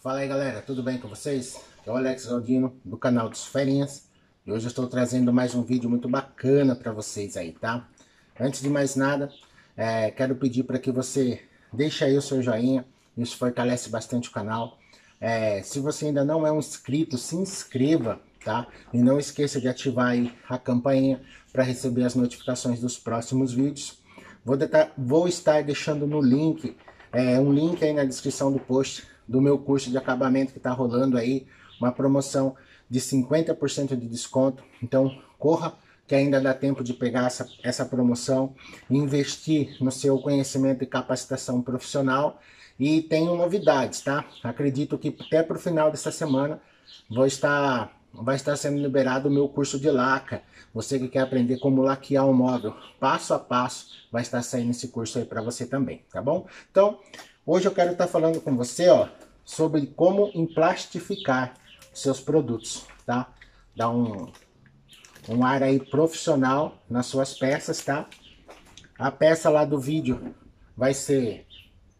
Fala aí galera, tudo bem com vocês? É o Alex Galdino do canal dos Ferinhas e hoje eu estou trazendo mais um vídeo muito bacana para vocês aí, tá? Antes de mais nada, quero pedir para que você deixe aí o seu joinha, isso fortalece bastante o canal. Se você ainda não é um inscrito, se inscreva, tá? E não esqueça de ativar aí a campainha para receber as notificações dos próximos vídeos. Vou estar deixando no link, um link aí na descrição do post do meu curso de acabamento que está rolando aí, uma promoção de 50% de desconto. Então corra que ainda dá tempo de pegar essa promoção, investir no seu conhecimento e capacitação profissional. E tenho novidades, tá? Acredito que até para o final dessa semana vai estar sendo liberado o meu curso de laca. Você que quer aprender como laquear um móvel passo a passo, vai estar saindo esse curso aí para você também, tá bom? Então, hoje eu quero estar falando com você, ó, sobre como emplastificar seus produtos, tá? Dá um ar aí profissional nas suas peças, tá? A peça lá do vídeo vai ser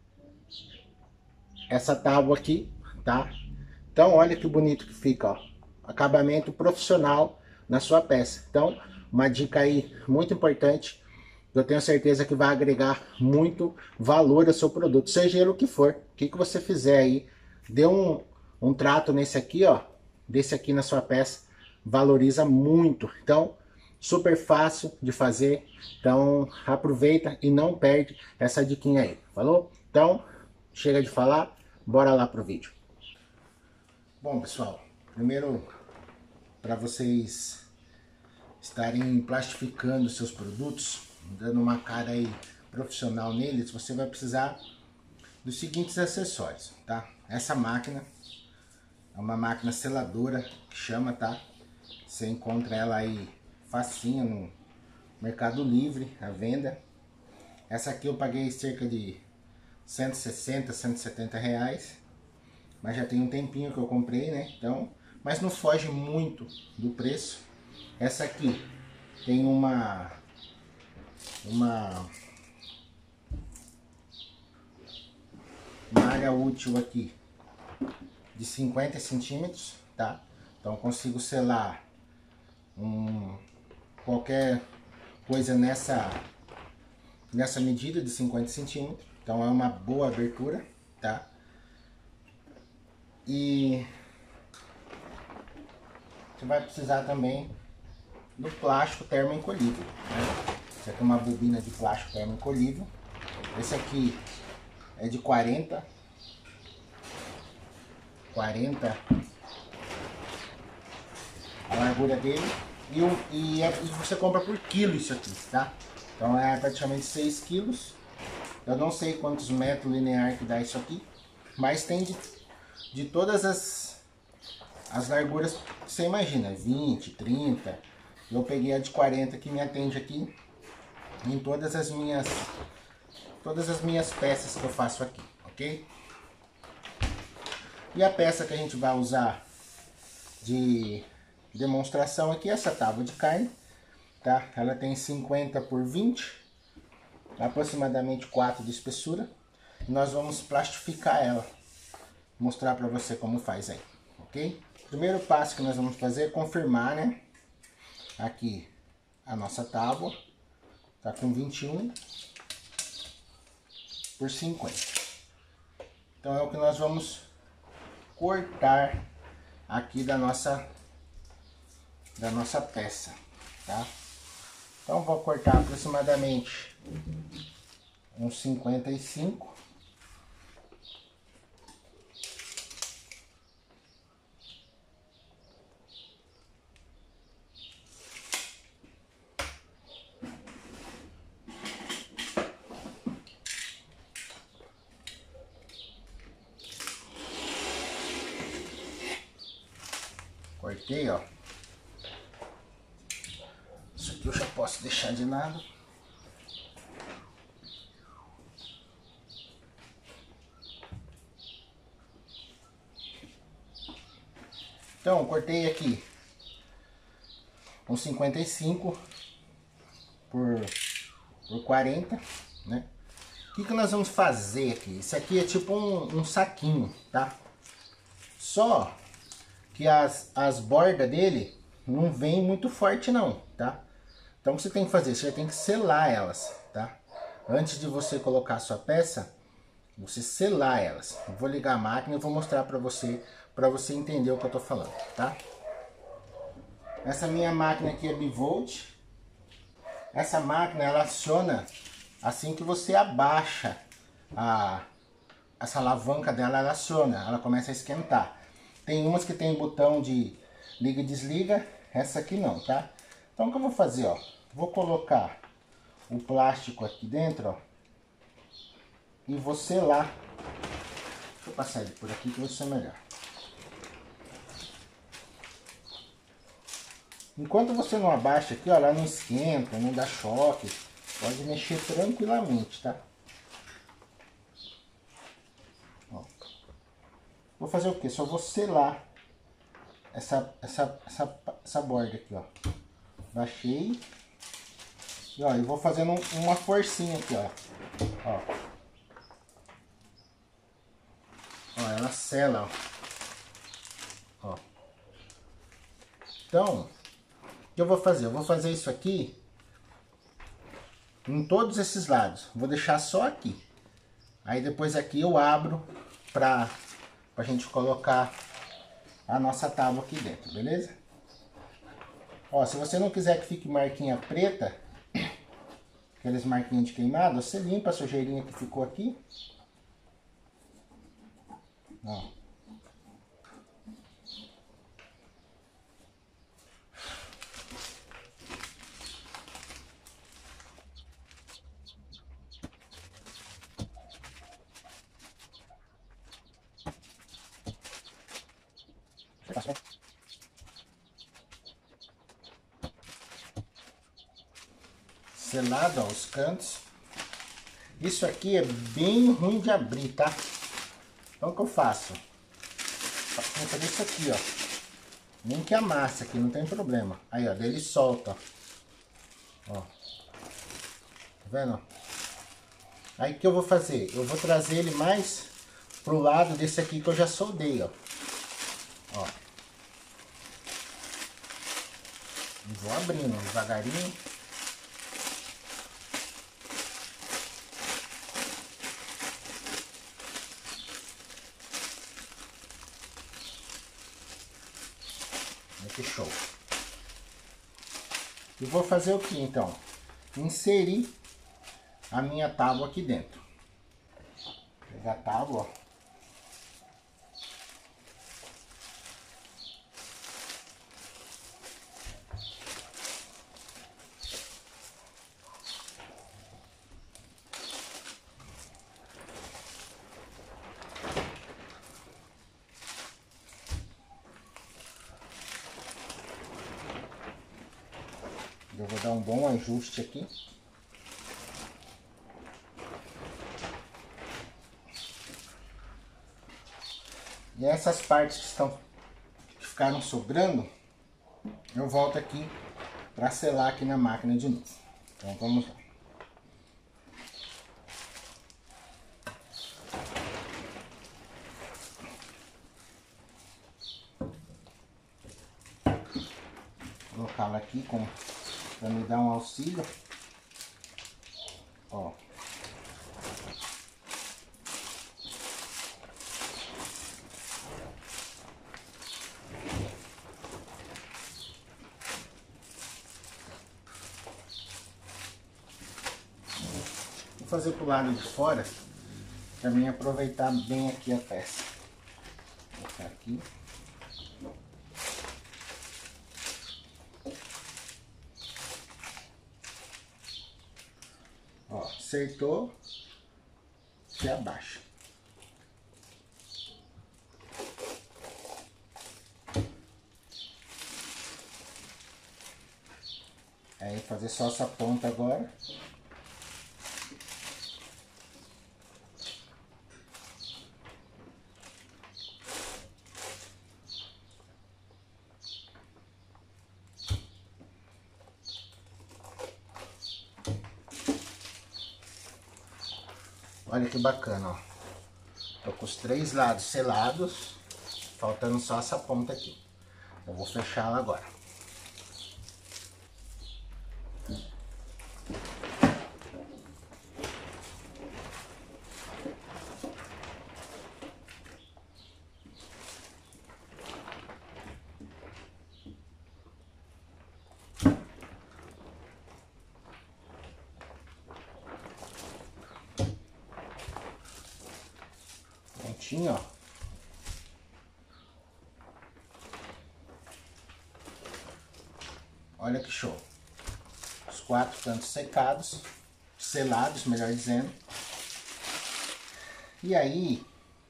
essa tábua aqui, tá? Então, olha que bonito que fica, ó. Acabamento profissional na sua peça. Então, uma dica aí muito importante, eu tenho certeza que vai agregar muito valor ao seu produto, seja ele o que for. O que você fizer aí, dê um trato nesse aqui, ó, desse aqui na sua peça, valoriza muito. Então, super fácil de fazer. Então, aproveita e não perde essa diquinha aí, falou? Então, chega de falar, bora lá pro vídeo. Bom, pessoal, primeiro, para vocês estarem plastificando seus produtos, dando uma cara aí profissional neles, você vai precisar dos seguintes acessórios, tá? Essa máquina é uma máquina seladora, que chama, tá? Você encontra ela aí facinho no Mercado Livre, à venda. Essa aqui eu paguei cerca de 160, 170 reais. Mas já tem um tempinho que eu comprei, né? Então, mas não foge muito do preço. Essa aqui tem uma área útil aqui de 50 centímetros, tá? Então eu consigo selar qualquer coisa nessa medida de 50 centímetros. Então é uma boa abertura, tá? E você vai precisar também do plástico termoencolhível, né? Isso aqui é uma bobina de plástico termoencolhível. Esse aqui é de 40 a largura dele. E você compra por quilo isso aqui, tá? Então é praticamente 6 quilos. Eu não sei quantos metros lineares que dá isso aqui, mas tem de todas as larguras que você imagina, 20, 30. Eu peguei a de 40 que me atende aqui em todas as minhas peças que eu faço aqui, ok? E a peça que a gente vai usar de demonstração aqui é essa tábua de carne, tá? Ela tem 50 por 20, aproximadamente 4 de espessura. E nós vamos plastificar ela, mostrar para você como faz aí, ok? O primeiro passo que nós vamos fazer é confirmar, né? Aqui a nossa tábua tá com 21 por 50. Então é o que nós vamos cortar aqui da nossa peça, tá? Então vou cortar aproximadamente uns 55. Cortei, ó. Isso aqui eu já posso deixar de lado. Então, cortei aqui uns 55 por 40, né? O que nós vamos fazer aqui? Isso aqui é tipo um saquinho, tá? Só que as bordas dele não vem muito forte não, tá? Então o que você tem que fazer? Você tem que selar elas, tá? Antes de você colocar a sua peça, você selar elas. Eu vou ligar a máquina e vou mostrar para você entender o que eu tô falando, tá? Essa minha máquina aqui é bivolt. Essa máquina ela aciona assim que você abaixa essa alavanca dela, ela aciona, ela começa a esquentar. Tem umas que tem botão de liga e desliga, essa aqui não, tá? Então o que eu vou fazer, ó, vou colocar o plástico aqui dentro, ó, e vou selar. Deixa eu passar ele por aqui que vai ser melhor. Enquanto você não abaixa aqui, ó, ela não esquenta, não dá choque, pode mexer tranquilamente, tá? Ó. Vou fazer o que? Só vou selar essa borda aqui, ó. Baixei. E ó, eu vou fazendo uma forcinha aqui, ó. Ó, ela sela, ó. Então, o que eu vou fazer? Eu vou fazer isso aqui em todos esses lados. Vou deixar só aqui. Aí depois aqui eu abro pra gente colocar a nossa tábua aqui dentro, beleza? Ó, se você não quiser que fique marquinha preta, aqueles marquinhos de queimado, você limpa a sujeirinha que ficou aqui. Ó. Selado, ó, os cantos. Isso aqui é bem ruim de abrir, tá? Então o que eu faço? Vou fazer isso aqui, ó. Nem que amassa aqui, não tem problema. Aí, ó, daí ele solta, ó. Tá vendo? Aí o que eu vou fazer? Eu vou trazer ele mais pro lado desse aqui que eu já soldei, ó. Ó. E vou abrindo devagarinho. Que show. E vou fazer o que então? Inserir a minha tábua aqui dentro. Pegar a tábua, ó. Eu vou dar um bom ajuste aqui. E essas partes que ficaram sobrando, eu volto aqui para selar aqui na máquina de novo. Então vamos lá. Vou colocá-la aqui para me dar um auxílio. Ó. Vou fazer pro lado de fora para mim aproveitar bem aqui a peça. Vou colocar aqui. Ó, acertou, você abaixa. Aí fazer só essa ponta agora. Olha que bacana, ó. Tô com os 3 lados selados. faltando só essa ponta aqui. Eu vou fechá-la agora. Prontinho, ó. Olha que show. Os 4 cantos secados, selados, melhor dizendo. E aí,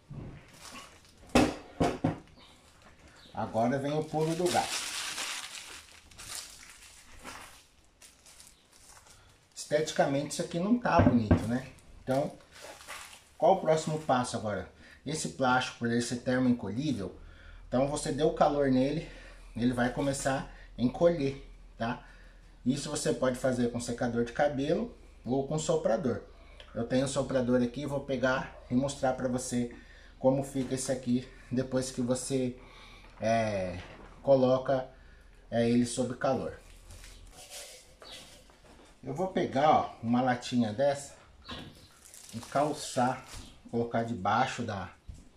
agora vem o pulo do gato. Esteticamente isso aqui não tá bonito, né? Então, qual o próximo passo agora? Esse plástico, por ele ser termoencolhível, então você deu calor nele, ele vai começar a encolher, tá? Isso você pode fazer com secador de cabelo ou com soprador. Eu tenho um soprador aqui, vou pegar e mostrar para você como fica esse aqui depois que você coloca ele sob calor. Eu vou pegar, ó, uma latinha dessa e calçar, colocar debaixo da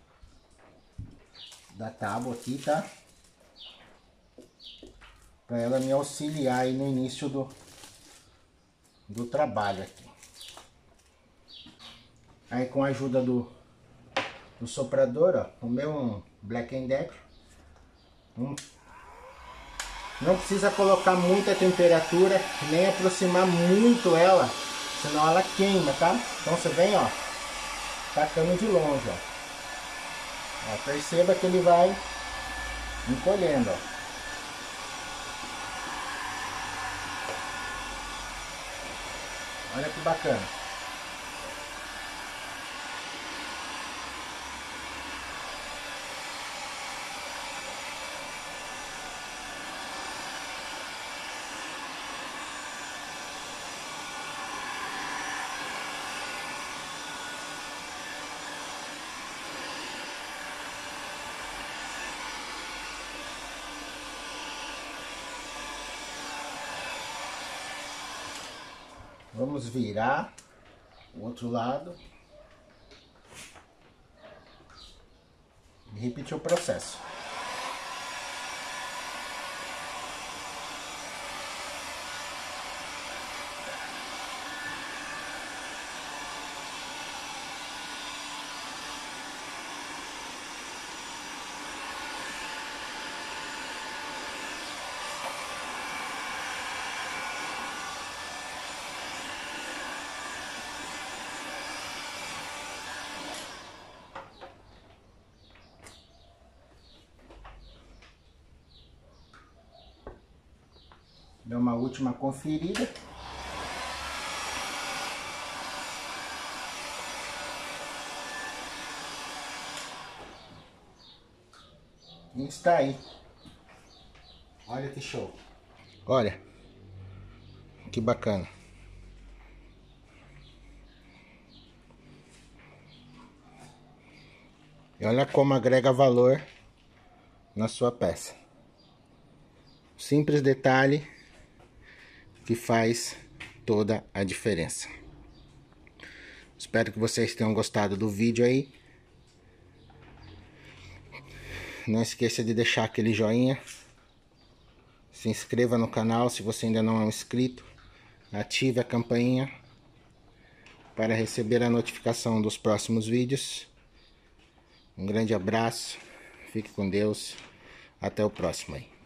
tábua aqui, tá? Para ela me auxiliar aí no início do trabalho aqui. Aí com a ajuda do soprador, ó, o meu um Black & Decker. Não precisa colocar muita temperatura, nem aproximar muito ela, senão ela queima, tá? Então você vem, ó, tacando de longe, ó. Perceba que ele vai encolhendo, ó. Olha que bacana. Vamos virar o outro lado e repetir o processo. Dá uma última conferida. E está aí. Olha que show. Olha. Que bacana. E olha como agrega valor na sua peça. Simples detalhe que faz toda a diferença. Espero que vocês tenham gostado do vídeo aí. Não esqueça de deixar aquele joinha. Se inscreva no canal se você ainda não é um inscrito. Ative a campainha para receber a notificação dos próximos vídeos. Um grande abraço. Fique com Deus. Até o próximo aí.